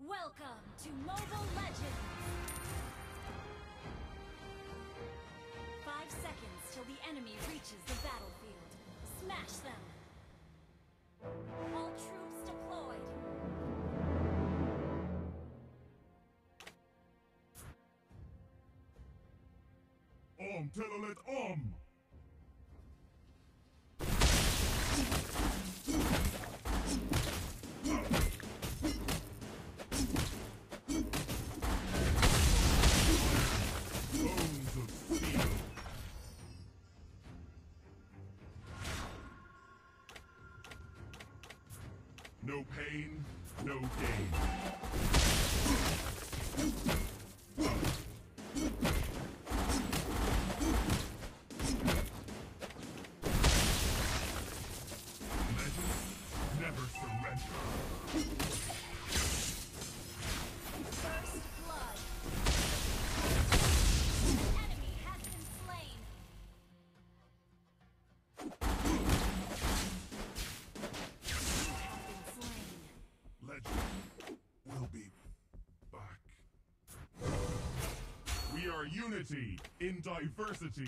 Welcome to Mobile Legends! 5 seconds till the enemy reaches the battlefield. Smash them! All troops deployed! Telolet Bones of steel. No pain, no gain. We are unity in diversity.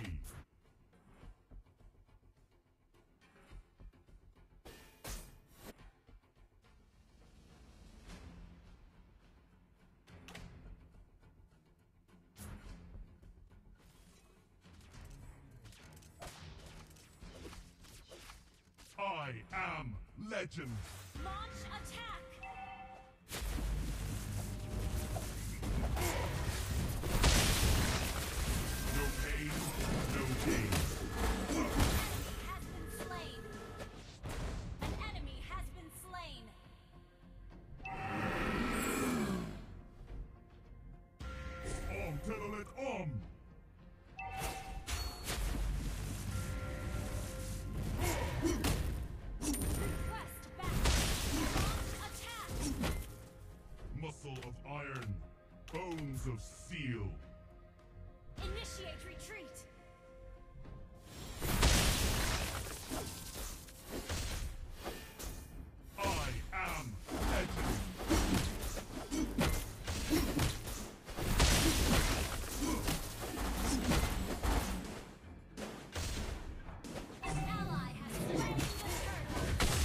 I am legend. Launch attack! No pain, no gain. An enemy has been slain. Telolet Request back. Launch attack. Muscle of iron, bones of steel. Initiate retreat. I am legend. An ally has slain the turtle.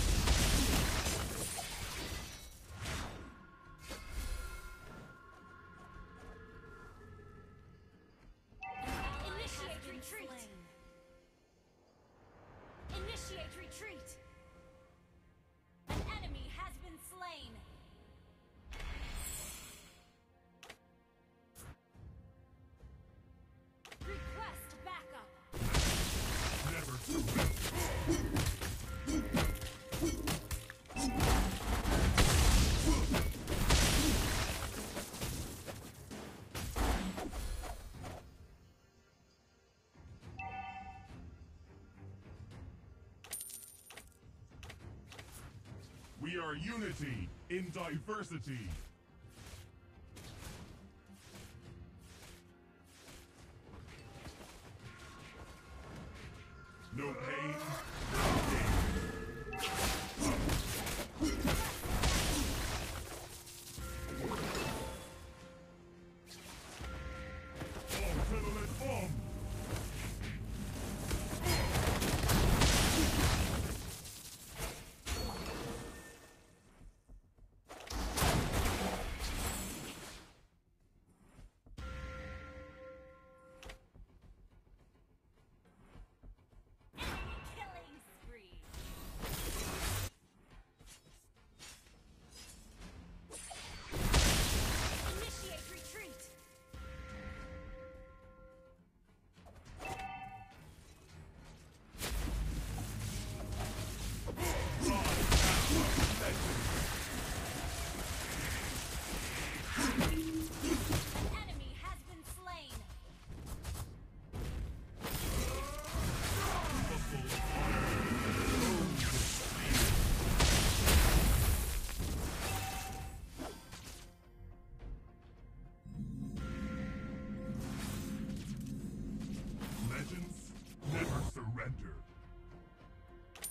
Initiate retreat. Initiate retreat. An enemy has been slain. Request backup. Never surrender. We are unity in diversity. No pain, no gain. Telolet Killing spree. Initiate retreat. An enemy has been slain. Legends never surrender.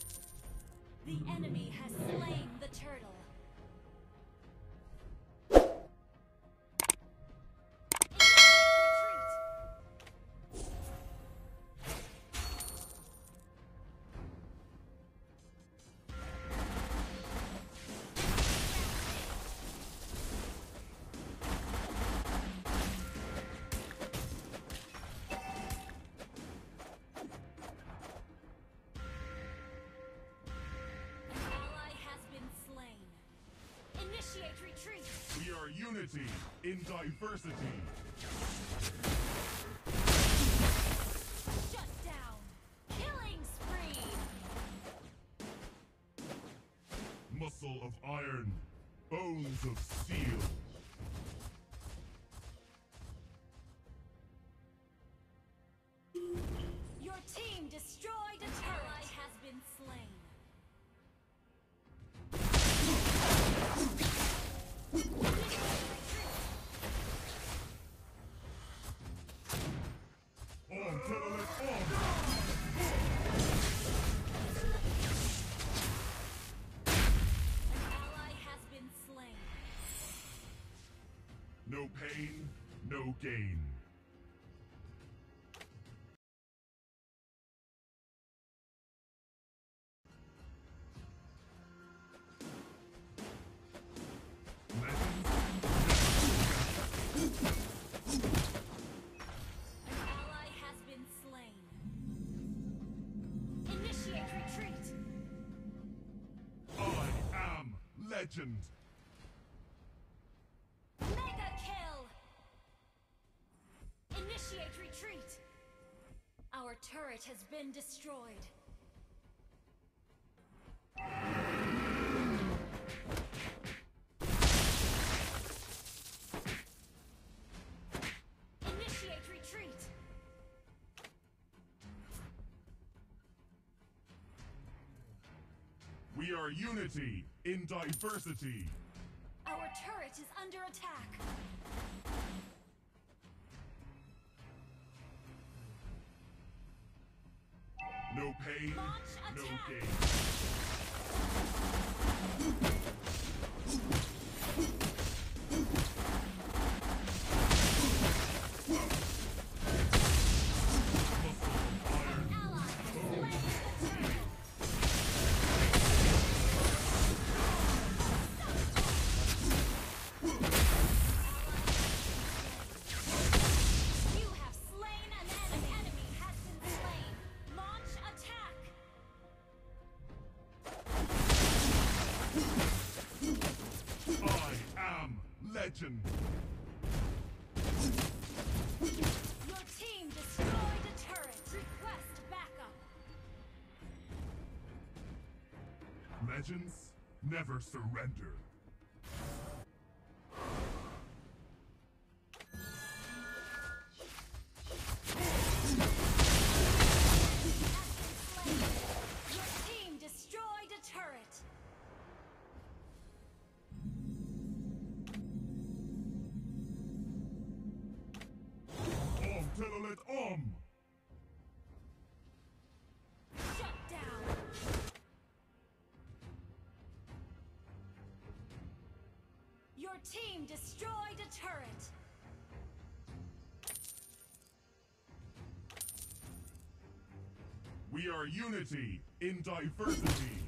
The enemy has slain the turtle. Initiate retreat. We are unity in diversity. Shut down. Killing spree. Muscle of iron, bones of steel. Your team destroyed a turret. Ally has been slain. On, Telolet, on! An ally has been slain. No pain, no gain. An ally has been slain. Initiate retreat. I am legend. Mega kill. Initiate retreat. Our turret has been destroyed. Initiate retreat. We are unity in diversity. Our turret is under attack. No pain, Launch no attack. gain. Muscle of iron, Ally slain the turret. You have slain an enemy. An enemy has been slain. Launch attack. I am legend. Your team destroyed a turret. Request backup. Legends never surrender. Your team destroyed a turret. Om, Telolet, om! Shut down. Your team destroyed a turret. We are unity in diversity.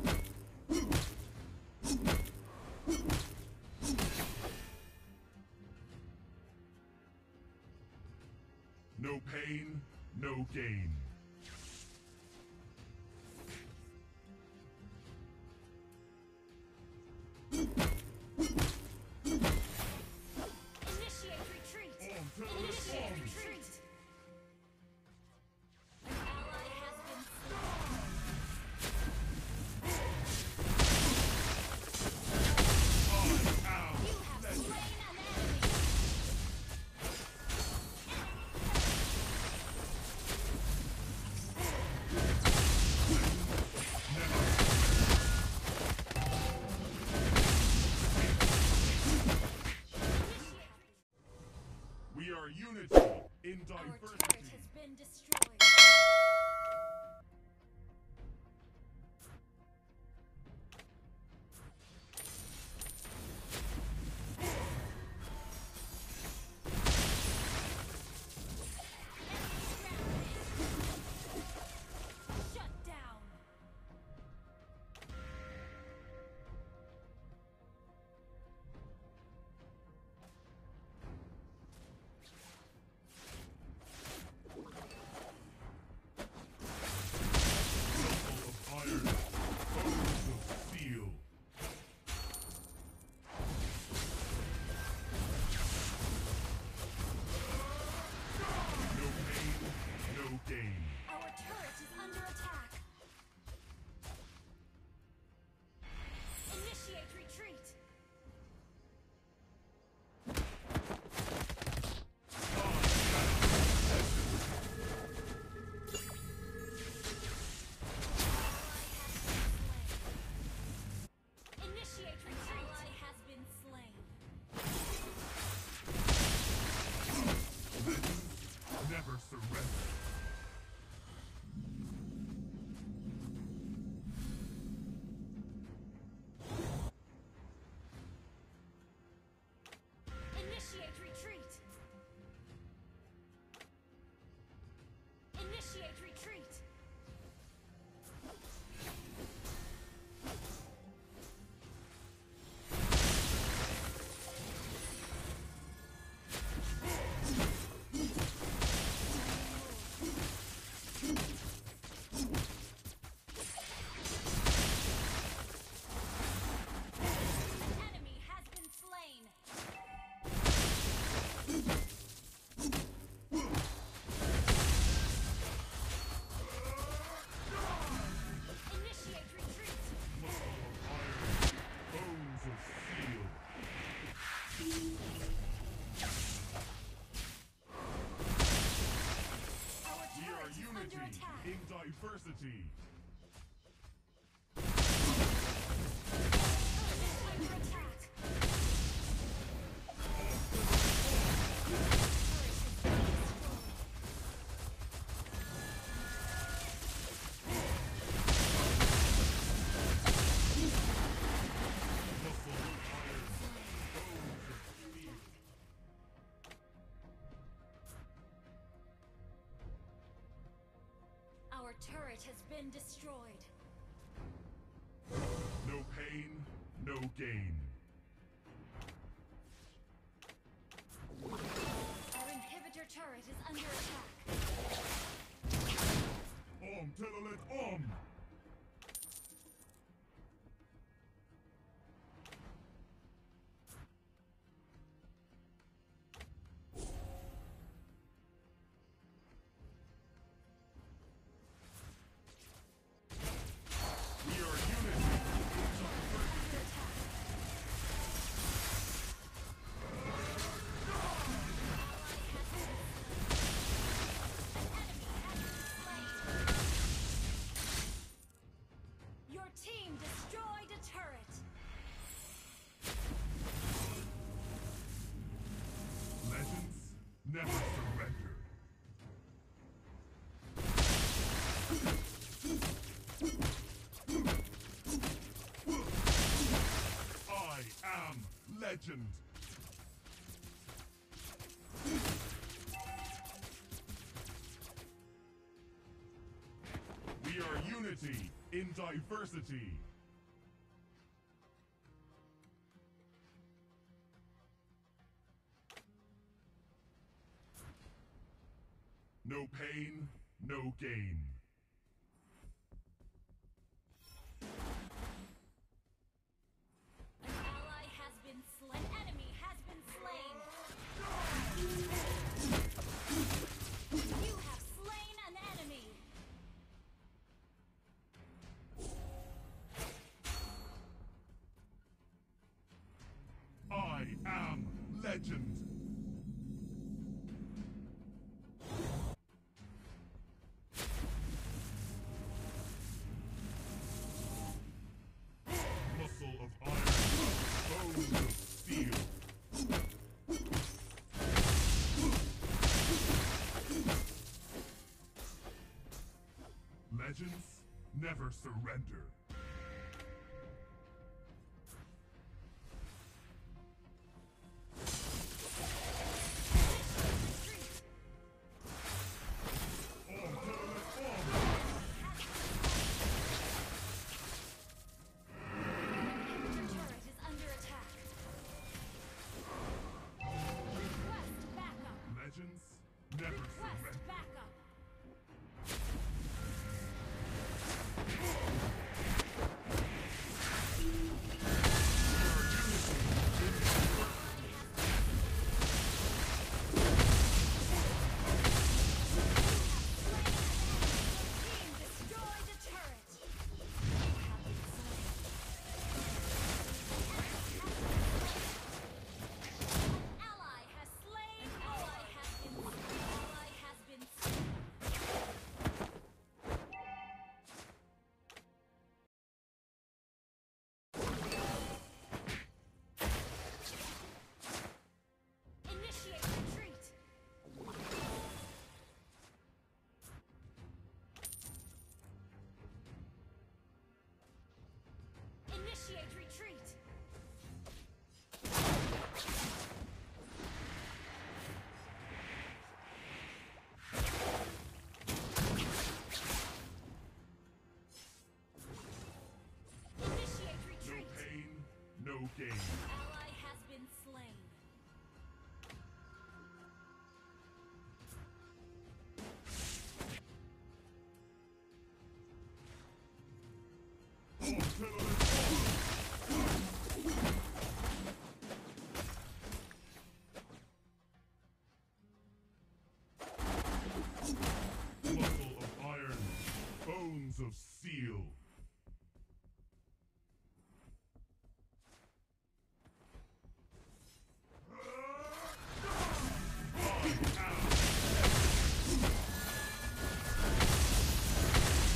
No pain, no gain. Initiate retreat. Om, Telolet, Initiate om! retreat. An ally has been slain. I am You have legend. slain an enemy. We are unity in Our turret diversity. has been destroyed. Shut down. diversity. Under attack. Our turret has been destroyed. No pain, no gain. Our inhibitor turret is under attack. Om. We are unity. Under attack. Your team destroyed a turret. Legends never surrender. I am legend. We are unity in diversity. No pain, no gain. An ally has been slain. An enemy has been slain. You have slain an enemy. I am legend. Muscle of iron, bones of steel. Legends never surrender. Inhibitor turret is under attack. Request backup. Legends never Request surrender. backup. Team destroyed a turret. You have been slain. Ally has slain. Ally has been slain. Initiate retreat. Initiate retreat. Initiate No retreat. pain, no gain. Ally has been slain. Muscle of iron, bones of steel. I am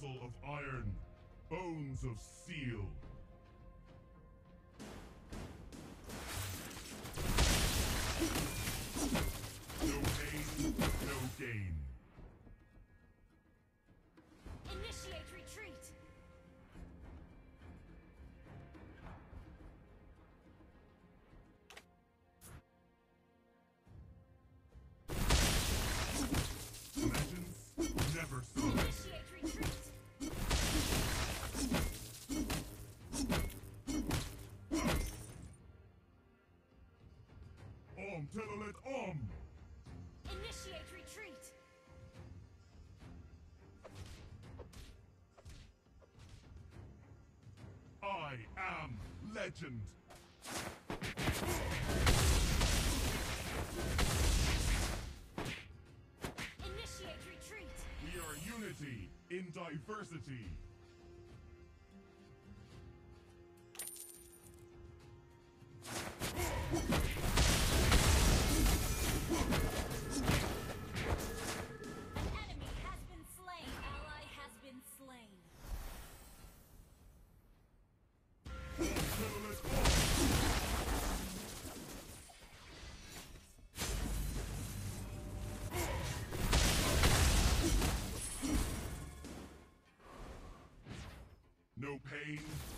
muscle of iron, bones of steel. No pain, no gain. Initiate retreat. Legends never stop. Initiate retreat. Telolet Om! Initiate retreat. I am legend. Initiate retreat. We are unity in diversity. An enemy has been slain. Ally has been slain. Telolet Om! No pain,